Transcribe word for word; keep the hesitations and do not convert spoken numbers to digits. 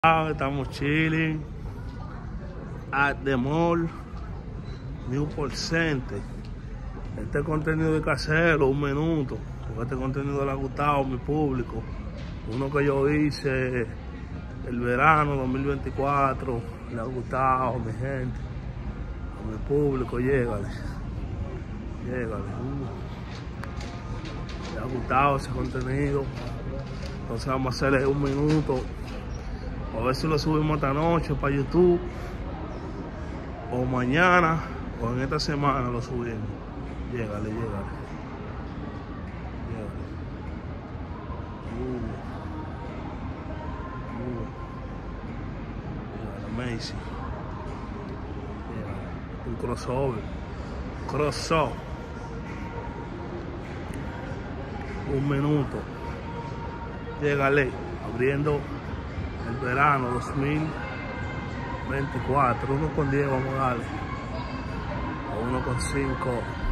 Estamos chilling at the mall, Newport Center. Este contenido de casero, un minuto, porque este contenido le ha gustado a mi público. Uno que yo hice el verano dos mil veinticuatro, le ha gustado a mi gente, a mi público. Llégale, llégale. Uh, le ha gustado ese contenido. Entonces vamos a hacerle un minuto. A ver si lo subimos esta noche para YouTube, o mañana, o en esta semana lo subimos. Llégale, llégale. Llégale. Uh. Uh. Llégale, Macy. Llégale. Un crossover. Crossover. Un minuto. Llégale. Abriendo el verano dos mil veinticuatro, uno con diez vamos a darle, o uno con cinco.